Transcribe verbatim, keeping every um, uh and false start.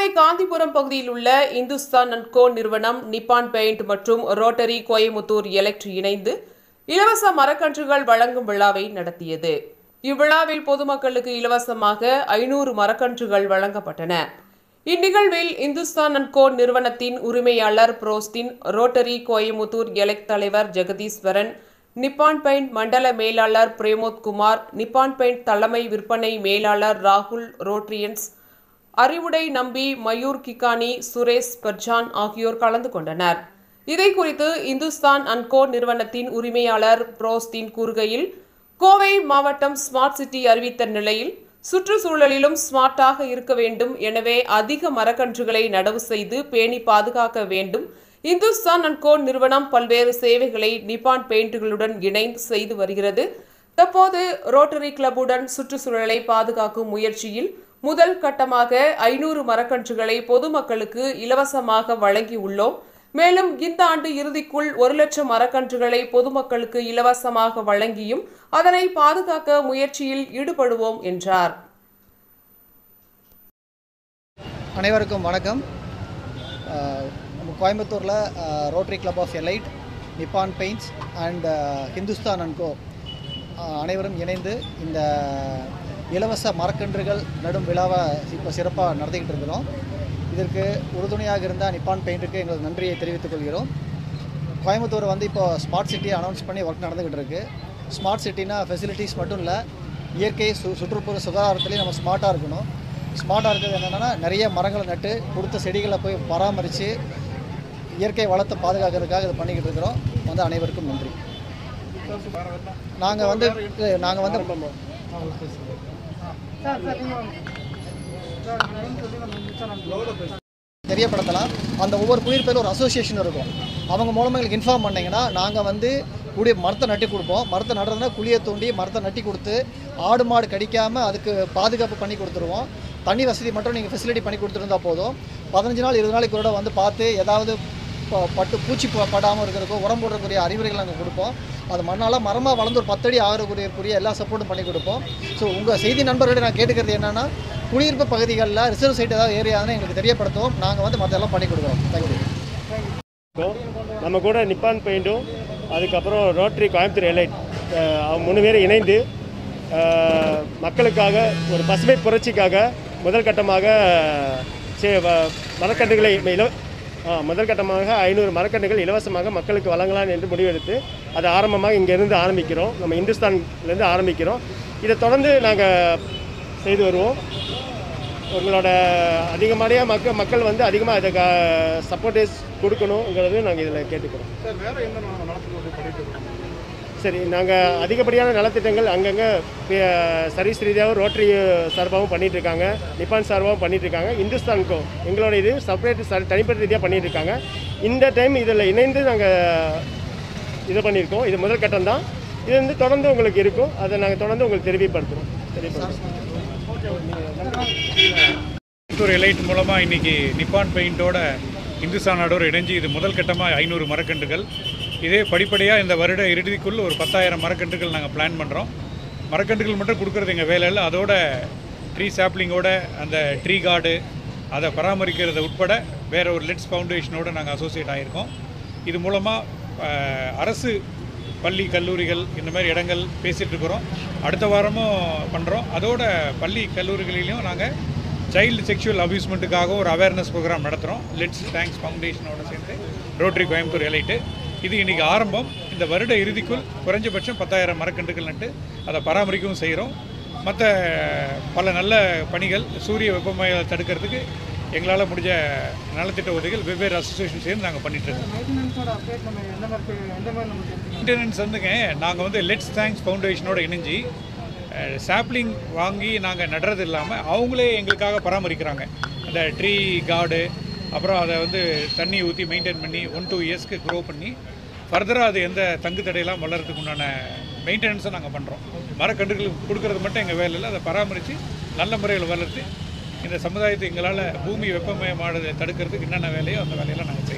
கோவை காந்திபுரம் பகுதியில் உள்ள Hindustan and Co நிறுவனம், நிப்பான் பெயிண்ட் மற்றும் ரோட்டரி கோயமுத்தூர் எலக்ட் இணைந்து இலவச மரக்கன்றுகள் வழங்கும் விழாவை நடத்தியது. இவ்விழாவில் பொதுமக்களுக்கு இலவசமாக ஐநூறு மரக்கன்றுகள் வழங்கப்பட்டன. இந்நிகழ்வில் இந்துஸ்தான் அண்ட் கோ நிறுவனத்தின் உரிமையாளர் புரோஸ்டின், ரோட்டரி கோயமுத்தூர் எலக்ட் தலைவர் ஜெகதீஸ்வரன், நிப்பான் பெயிண்ட் மண்டல மேலாளர் பிரேமோத் குமார், நிப்பான் பெயிண்ட் தலைமை விற்பனை மேலாளர் ராகுல் ரோட்ரியன்ஸ், அறிவுடை நம்பி, மயூர் கிகானி, சுரேஷ் பர்ஜான் ஆகியோர் கலந்து கொண்டனர். இதை குறித்து இந்துஸ்தான் அண்ட் கோ நிறுவனத்தின் உரிமையாளர் புரோஸ்டின் கூறுகையில், கோவை மாவட்டம் ஸ்மார்ட் சிட்டி அறிவித்த நிலையில் சுற்றுச்சூழலிலும் ஸ்மார்ட்டாக இருக்க வேண்டும். எனவே அதிக மரக்கன்றுகளை நடவு செய்து பேணி பாதுகாக்க வேண்டும். இந்துஸ்தான் அண்ட் கோ நிறுவனம் பல்வேறு சேவைகளை நிப்பான் பெயிண்டுகளுடன் இணைந்து செய்து வருகிறது. தற்போது ரோட்டரி கிளப்புடன் சுற்றுச்சூழலை பாதுகாக்கும் முயற்சியில் முதல் கட்டமாக ஐநூறு மரக்கன்றுகளை பொதுமக்களுக்கு இலவசமாக வழங்கியுள்ளோம். மேலும் இந்த ஆண்டு இறுதிக்குள் ஒரு லட்சம் மரக்கன்றுகளை பொதுமக்களுக்கு இலவசமாக வழங்கியும் அதனை பாதுகாக்க முயற்சியில் ஈடுபடுவோம் என்றார். அனைவருக்கும் வணக்கம். கோயம்புத்தூரில் Rotary Club of Elite, Nippon Paints and Hindustan and Co அனைவரும் இணைந்து இந்த இலவச மரக்கன்றுகள் நடும் விழாவை இப்போ சிறப்பாக நடத்திக்கிட்டு இருக்கிறோம். இதற்கு உறுதுணையாக இருந்த நிப்பான் பெயிண்ட்டுக்கு எங்களது நன்றியை தெரிவித்துக் கொள்கிறோம். கோயம்புத்தூர் வந்து இப்போ ஸ்மார்ட் சிட்டி அனௌன்ஸ் பண்ணி ஒர்க் நடந்துக்கிட்டு இருக்குது. ஸ்மார்ட் சிட்டினா ஃபெசிலிட்டிஸ் மட்டும் இல்லை, இயற்கை சு சுற்றுப்புற சுகாதாரத்துலேயும் நம்ம ஸ்மார்ட்டாக இருக்கணும். ஸ்மார்ட்டாக இருக்கிறது என்னென்னா, நிறைய மரங்களை நட்டு கொடுத்த செடிகளை போய் பராமரித்து இயற்கை வளத்தை பாதுகாக்கிறதுக்காக இதை பண்ணிக்கிட்டு இருக்கிறோம். வந்து அனைவருக்கும் நன்றி. நாங்கள் வந்து நாங்கள் வந்து தெரியப்படுத்தலாம். அந்த ஒவ்வொரு குடியிருப்பிலும் ஒரு அசோசியேஷன் இருக்கும். அவங்க மூலமாக எங்களுக்கு இன்ஃபார்ம் பண்ணிங்கன்னா நாங்கள் வந்து குடிய மரத்தை நட்டி கொடுப்போம். மரத்தை நடுறதுனா குழியை தோண்டி மரத்தை நட்டி கொடுத்து ஆடு மாடு கடிக்காமல் அதுக்கு பாதுகாப்பு பண்ணி கொடுத்துருவோம். தண்ணி வசதி மட்டும் நீங்கள் ஃபெசிலிட்டி பண்ணி கொடுத்துருந்தா போதும். பதினஞ்சு நாள் இருபது நாளைக்கு கூட வந்து பார்த்து ஏதாவது பட்டு பூச்சி படாமல் இருக்கிறதுக்கோ உரம் போடுறக்கூடிய அறிவுரைகள் நாங்கள் கொடுப்போம். அது மண்ணால் மரமாக வளர்ந்து ஒரு பத்தடி ஆகக்கூடிய எல்லா சப்போர்ட்டும் பண்ணி கொடுப்போம். ஸோ உங்கள் செய்தி நண்பர்கிட்ட நான் கேட்டுக்கிறது என்னென்னா, குடியிருப்பு பகுதிகளில் ரிசர்வ் சைட் ஏதாவது ஏரியாதுன்னு எங்களுக்கு தெரியப்படுத்துவோம். நாங்கள் வந்து மற்ற எல்லாம் பண்ணி கொடுக்குறோம். தேங்க்யூ. நம்ம கூட நிப்பான் பெயிண்டும் அதுக்கப்புறம் ரோட்டரி கோயம்புத்தூர் எலைட் மூணு பேரும் இணைந்து மக்களுக்காக ஒரு பசுமை புரட்சிக்காக முதல் கட்டமாக மரக்கன்றுகளை முதல் கட்டமாக ஐநூறு மரக்கன்றுகள் இலவசமாக மக்களுக்கு வழங்கலாம் என்று முடிவெடுத்து அதை ஆரம்பமாக இங்கேருந்து ஆரம்பிக்கிறோம். நம்ம இந்துஸ்தான்லேருந்து ஆரம்பிக்கிறோம். இதை தொடர்ந்து நாங்கள் செய்து வருவோம். உங்களோட அதிகமான மக்கள் மக்கள் வந்து அதிகமாக இதை சப்போர்ட்டேஸ் கொடுக்கணுங்கிறது நாங்கள் இதில் கேட்டுக்கிறோம். சரி, நாங்கள் அதிகப்படியான நலத்திட்டங்கள் அங்கங்கே சர்வீஸ் ரீதியாகவும் ரோட்டரி சார்பாகவும் பண்ணிகிட்ருக்காங்க, நிப்பான் சார்பாகவும் பண்ணிகிட்ருக்காங்க. இந்துஸ்தானுக்கும் எங்களோட இது செப்பரேட் தனிப்பட்ட ரீதியாக பண்ணிகிட்ருக்காங்க. இந்த டைம் இதில் இணைந்து நாங்கள் இது பண்ணியிருக்கோம். இது முதல் கட்டம் தான். இது வந்து தொடர்ந்து உங்களுக்கு இருக்கும். அதை நாங்கள் தொடர்ந்து உங்களுக்கு தெரிவிப்படுத்துகிறோம். தெரிவிப்படுத்துகிறோம். கோயம்புத்தூர் எலைட் மூலமாக இன்றைக்கி நிப்பான் பெயிண்டோட இந்துஸ்தானோட இணைஞ்சு இது முதல் கட்டமாக ஐநூறு மரக்கன்றுகள். இதே படிப்படியாக இந்த வருட இறுதிக்குள் ஒரு பத்தாயிரம் மரக்கன்றுகள் நாங்கள் பிளான் பண்ணுறோம். மரக்கன்றுகள் மட்டும் கொடுக்குறது எங்கள் வேலை இல்லை, அதோட ட்ரீ சாப்ளிங்கோட அந்த ட்ரீ கார்டு அதை பராமரிக்கிறத உட்பட வேறு ஒரு லெட்ஸ் ஃபவுண்டேஷனோடு நாங்கள் அசோசியேட் ஆகியிருக்கோம். இது மூலமாக அரசு பள்ளி கல்லூரிகள் இந்த மாதிரி இடங்கள் பேசிகிட்ருக்குறோம். அடுத்த வாரமும் பண்ணுறோம். அதோட பள்ளி கல்லூரிகளிலையும் நாங்கள் சைல்டு செக்ஷுவல் அப்யூஸ்மெண்ட்டுக்காக ஒரு அவேர்னஸ் ப்ரோக்ராம் நடத்துகிறோம். லெட்ஸ் தேங்க்ஸ் ஃபவுண்டேஷனோடு சேர்ந்து ரோட்டரி கோயம்புத்தூர் எலைட்டு. இது இன்றைக்கி ஆரம்பம். இந்த வருட இறுதிக்குள் குறைஞ்சபட்சம் பத்தாயிரம் மரக்கன்றுகள் நட்டு அதை பராமரிக்கவும் செய்கிறோம். மற்ற பல நல்ல பணிகள் சூரிய வெப்பமயத்தை தடுக்கிறதுக்கு எங்களால் முடிஞ்ச நலத்திட்ட உதவிகள் வெவ்வேறு அசோசியேஷன் சேர்ந்து நாங்கள் பண்ணிட்டுருக்கோம். மெயின்டெனன்ஸ் வந்துங்க, நாங்கள் வந்து லெட்ஸ் தேங்க்ஸ் ஃபவுண்டேஷனோட இணைஞ்சி சாப்ளிங் வாங்கி நாங்கள் நடுறது இல்லாமல் அவங்களே எங்களுக்காக பராமரிக்கிறாங்க. அந்த ட்ரீ கார்டு, அப்புறம் அதை வந்து தண்ணி ஊற்றி மெயின்டைன் பண்ணி ஒன் டூ இயர்ஸ்க்கு க்ரோ பண்ணி ஃபர்தராக அது எந்த தங்கு தடையெல்லாம் வளர்கிறதுக்கு உண்டான மெயின்டெனன்ஸை நாங்கள் பண்ணுறோம். மரக்கன்றுகளுக்கு கொடுக்கறது மட்டும் எங்கள் வேலை இல்லை, அதை பராமரித்து நல்ல முறையில் வளர்த்து இந்த சமுதாயத்தை எங்களால் பூமி வெப்பமயமானதை தடுக்கிறதுக்கு என்னென்ன வேலையோ அந்த வேலையெல்லாம் நாங்கள்